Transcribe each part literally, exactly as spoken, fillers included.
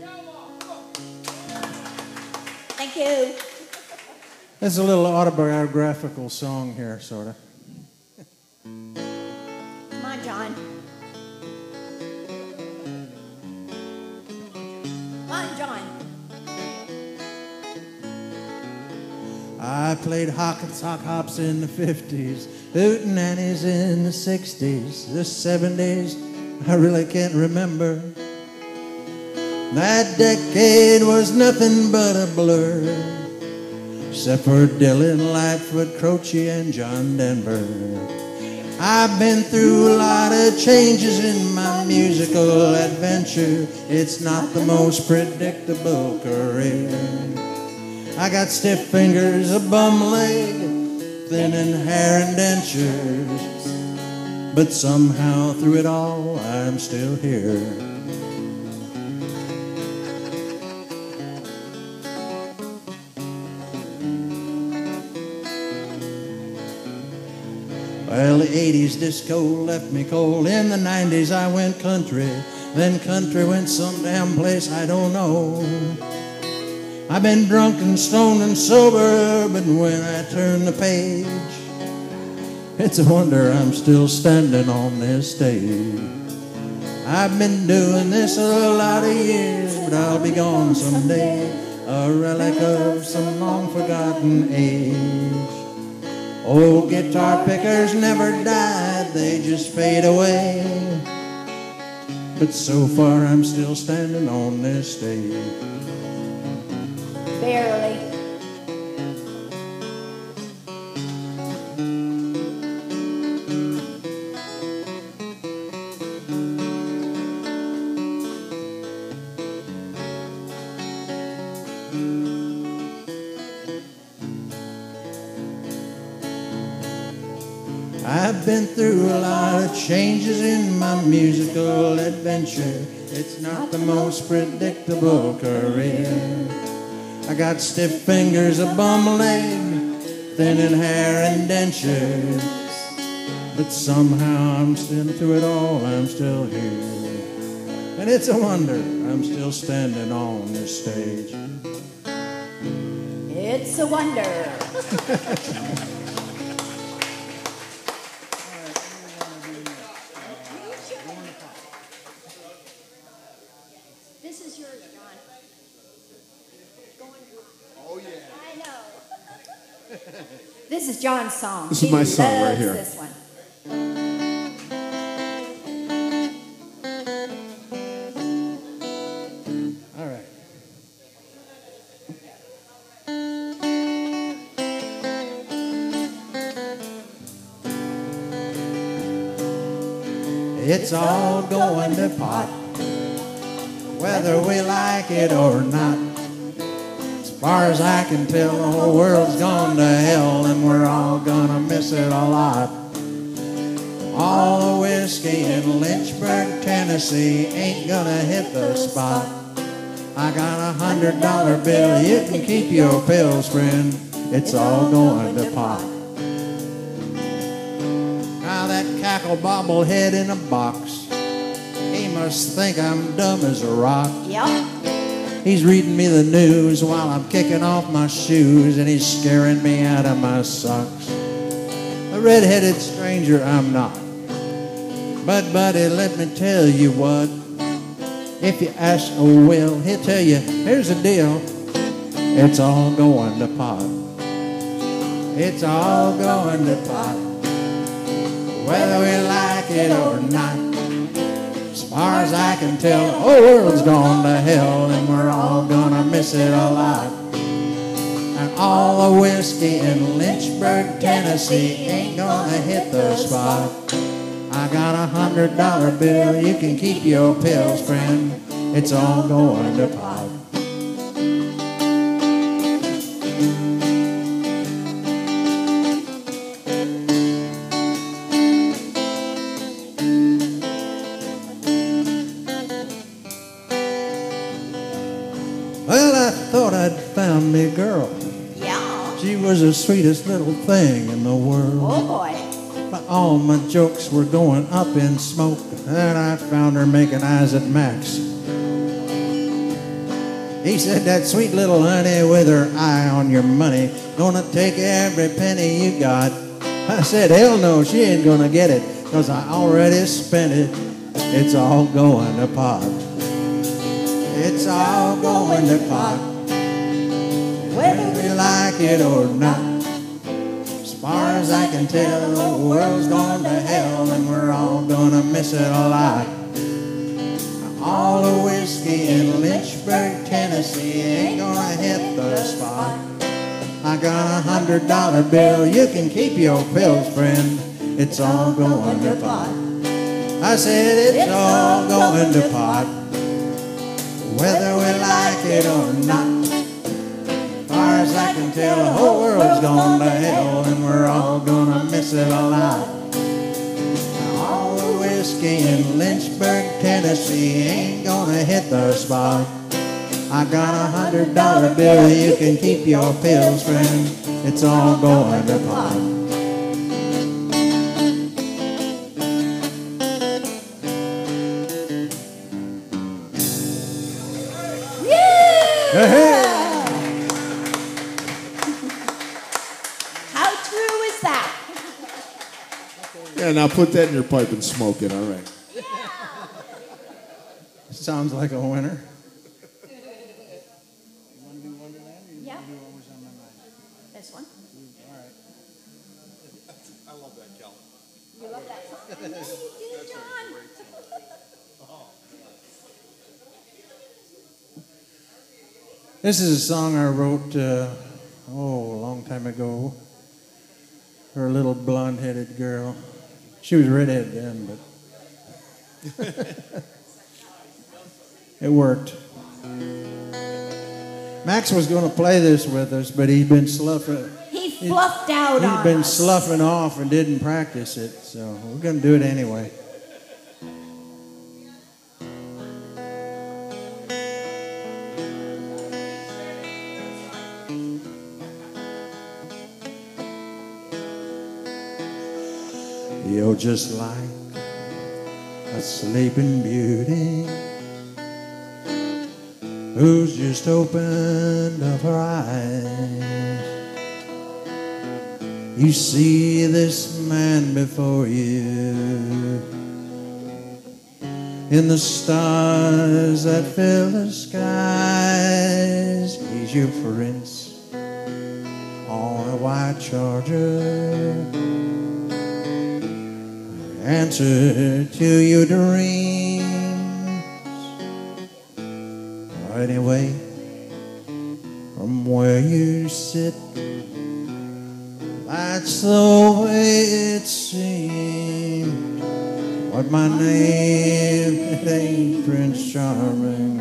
Thank you. It's a little autobiographical song here, sort of. Come on, John. Come on, John. I played hock and sock hops in the fifties, hootenannies in the sixties, the seventies, I really can't remember. That decade was nothing but a blur, except for Dylan, Lightfoot, Croce, and John Denver. I've been through a lot of changes in my musical adventure. It's not the most predictable career. I got stiff fingers, a bum leg, thinning hair and dentures, but somehow through it all I'm still here. Well, the eighties disco left me cold. In the nineties I went country. Then country went some damn place I don't know. I've been drunk and stoned and sober, but when I turn the page, it's a wonder I'm still standing on this stage. I've been doing this a lot of years, but I'll be gone someday, a relic of some long-forgotten age. Old guitar pickers never died, they just fade away. But so far I'm still standing on this stage. Barely. I've been through a lot of changes in my musical adventure. It's not the most predictable career. I got stiff fingers, a bum leg, thinning hair and dentures, but somehow I'm still through it all, I'm still here. And it's a wonder I'm still standing on this stage. It's a wonder. This is yours, John. Oh, yeah. I know. This is John's song. This is He my song right loves here. This one. All right. It's all going to pot, whether we like it or not. As far as I can tell, the whole world's gone to hell, and we're all gonna miss it a lot. All the whiskey in Lynchburg, Tennessee ain't gonna hit the spot. I got a hundred dollar bill, you can keep your pills, friend. It's all going to pot. Now that cackle bobblehead in a box, he must think I'm dumb as a rock. Yep. He's reading me the news while I'm kicking off my shoes, and he's scaring me out of my socks. A red-headed stranger I'm not, but buddy, let me tell you what. If you ask a Will, he'll tell you, here's the deal. It's all going to pot. It's all going to pot, whether we like it or not. As far as I can tell, the whole world's gone to hell, and we're all gonna miss it a lot. And all the whiskey in Lynchburg, Tennessee ain't gonna hit the spot. I got a hundred dollar bill, you can keep your pills, friend. It's all going to pot. Well, I thought I'd found me a girl. Yeah. She was the sweetest little thing in the world. Oh, boy. But all my jokes were going up in smoke, and I found her making eyes at Max. He said, that sweet little honey with her eye on your money, gonna take every penny you got. I said, hell no, she ain't gonna get it, cause I already spent it. It's all going to pot. It's all going to pot, whether we like it or not. As far as I can tell, the world's gone to hell, and we're all gonna miss it a lot. All the whiskey in Lynchburg, Tennessee ain't gonna hit the spot. I got a hundred dollar bill, you can keep your pills, friend. It's all going to pot. I said it's all going to pot, whether we like it or not. As far as I can tell, the whole world's gone to hell, and we're all gonna miss it a lot. All the whiskey in Lynchburg, Tennessee ain't gonna hit the spot. I got a hundred dollar bill, you can keep your pills, friend. It's all going to pot. Yeah! How true is that? Yeah, now put that in your pipe and smoke it, all right. Sounds like a winner. Yeah. This one. All right. I love that, Cal. You love that song? I know you do, John. This is a song I wrote, uh, oh, a long time ago. For a little blonde-headed girl. She was redhead then, but it worked. Max was going to play this with us, but he'd been sloughing. He fluffed out He'd on been us. sloughing off and didn't practice it, so we're going to do it anyway. You're just like a sleeping beauty who's just opened up her eyes. You see this man before you in the stars that fill the skies. He's your prince on a white charger, answer to your dreams. Anyway, from where you sit, that's the way it seems. What my name, it ain't Prince Charming.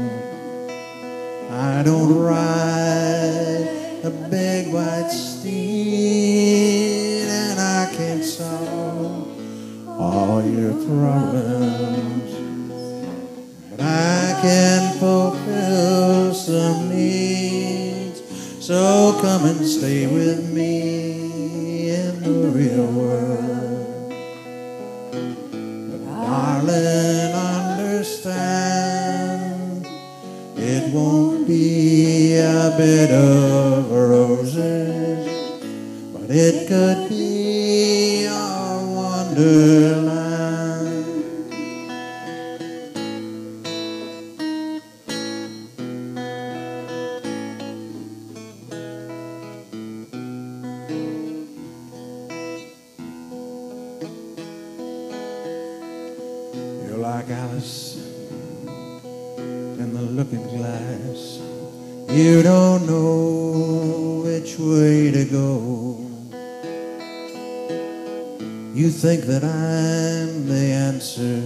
I don't ride a big white steed, and I can't solve all your problems, but I can fulfill some needs. So come and stay with me in the real world. But darling, understand, it won't be a bed of roses, but it could be our wonderland. You're like Alice in the looking glass. You don't know which way to go. You think that I'm the answer.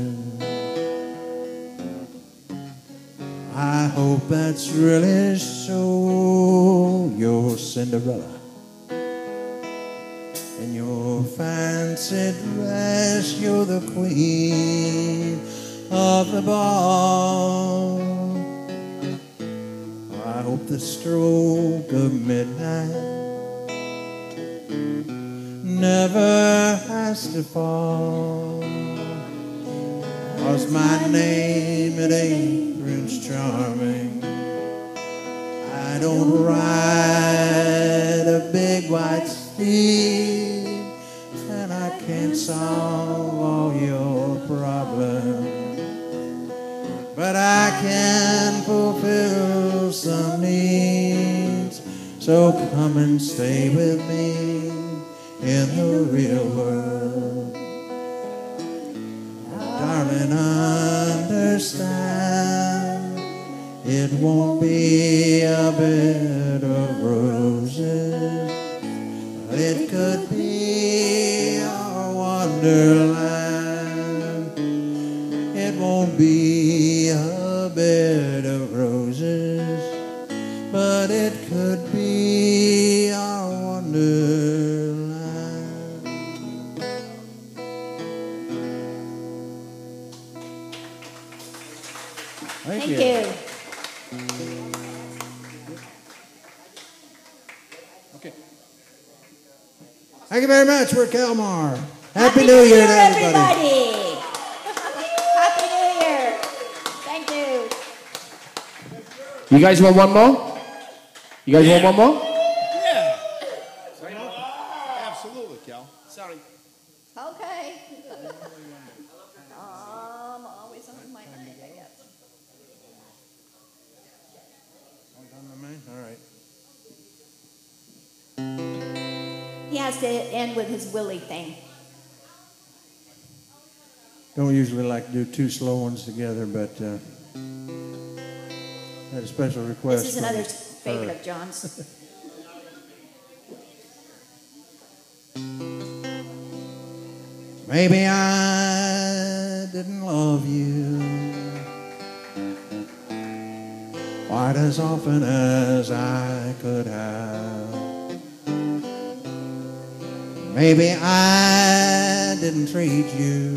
I hope that's really so. You're Cinderella in your fancy dress. You're the queen of the ball. I hope the stroke of midnight never has to fall. 'Cause my name, it ain't Prince Charming. I don't ride a big white steed, and I can't solve all your problems, but I can fulfill some needs. So come and stay with me in the real world. Darling, understand, it won't be a bed of roses, but it could be a wonderland. It won't be a bed of roses, but it could be our wonderland. Thank, Thank you. you. Okay. Thank you very much. We're CalMar. Happy, Happy New Year to everybody. everybody. Happy New Year. Thank you. You guys want one more? You guys Yeah. want one more? Yeah. Absolutely, Cal. Sorry. Okay. um, always on my mind, I guess. All right. He has to end with his Willie thing. Don't usually like to do two slow ones together, but uh, had a special request. This is from another her. favorite of John's. Maybe I didn't love you quite as often as I could have. Maybe I didn't treat you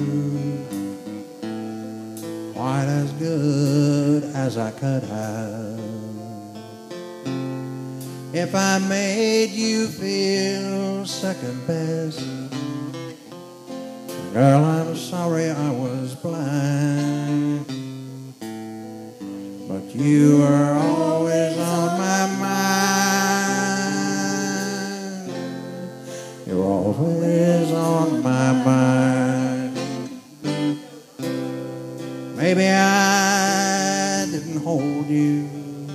quite as good as I could have. If I made you feel second best, girl, I'm sorry I was blind, but you were always on my mind. You're always on my mind. Maybe I didn't hold you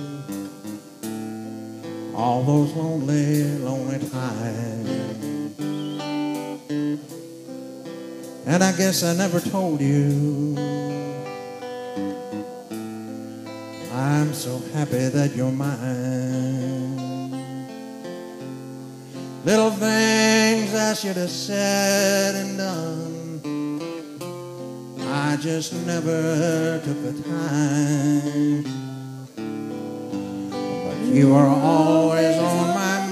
all those lonely, lonely times. And I guess I never told you I'm so happy that you're mine. Little things I should have said and done, I just never took the time. But you are always on my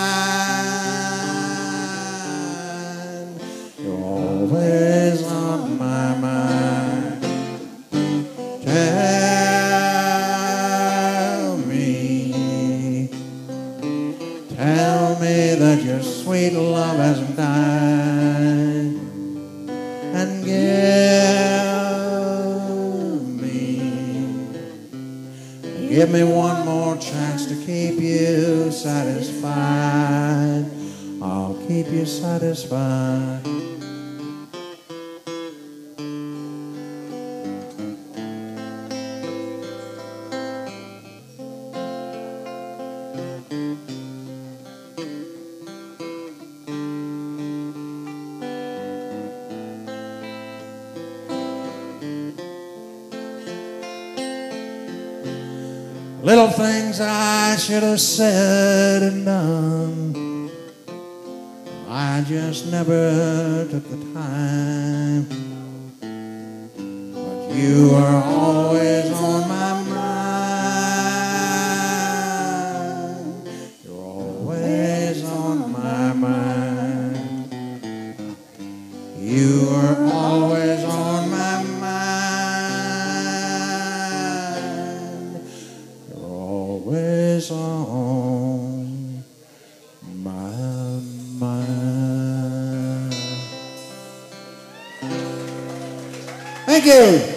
mind. You're always on my mind. Tell me, tell me that your sweet love hasn't died, and give me, give me one more chance to keep you satisfied. I'll keep you satisfied. Little things I should have said and done, I just never took the time. But you are always on my mind. You're always on my mind. You are always on my mind. Always on my mind. Thank you.